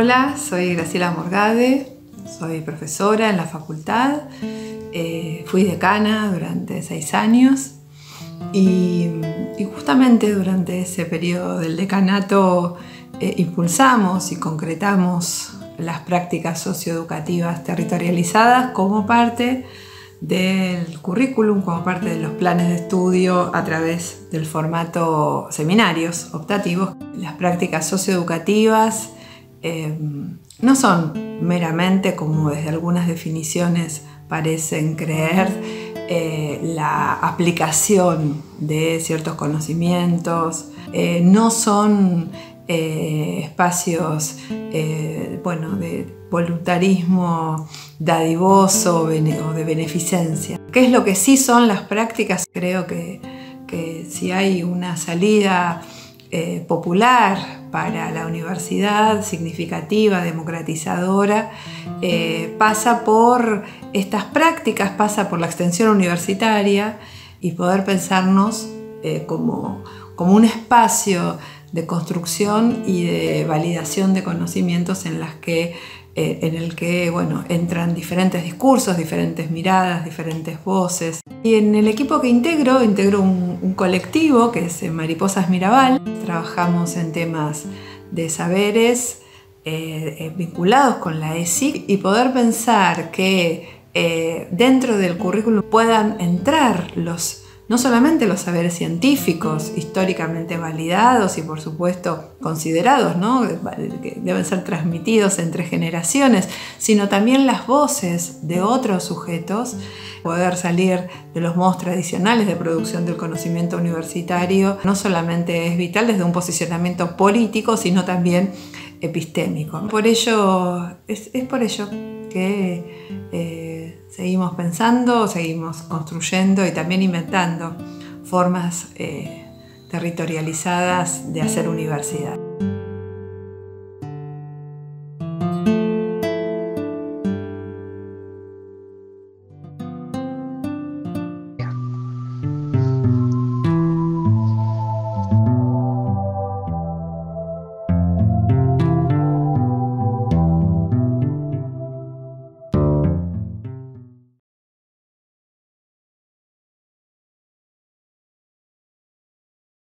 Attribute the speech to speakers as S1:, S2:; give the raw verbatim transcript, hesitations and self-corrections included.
S1: Hola, soy Graciela Morgade, soy profesora en la facultad, eh, fui decana durante seis años y, y justamente durante ese periodo del decanato eh, impulsamos y concretamos las prácticas socioeducativas territorializadas como parte del currículum, como parte de los planes de estudio a través del formato seminarios optativos. Las prácticas socioeducativas eh, no son meramente, como desde algunas definiciones parecen creer, eh, la aplicación de ciertos conocimientos, eh, no son eh, espacios eh, bueno, de voluntarismo dadivoso o de beneficencia. ¿Qué es lo que sí son las prácticas? Creo que, que si hay una salida eh, popular para la universidad, significativa, democratizadora, eh, pasa por estas prácticas, pasa por la extensión universitaria y poder pensarnos eh, como, como un espacio de construcción y de validación de conocimientos en las que Eh, en el que bueno, entran diferentes discursos, diferentes miradas, diferentes voces. Y en el equipo que integro, integro un, un colectivo que es Mariposas Mirabal. Trabajamos en temas de saberes eh, eh, vinculados con la E S I C y poder pensar que eh, dentro del currículum puedan entrar los no solamente los saberes científicos históricamente validados y por supuesto considerados, ¿no? que deben ser transmitidos entre generaciones, sino también las voces de otros sujetos, poder salir de los modos tradicionales de producción del conocimiento universitario. No solamente es vital desde un posicionamiento político, sino también epistémico. Por ello, es, es por ello que eh, seguimos pensando, seguimos construyendo y también inventando formas eh, territorializadas de hacer universidad.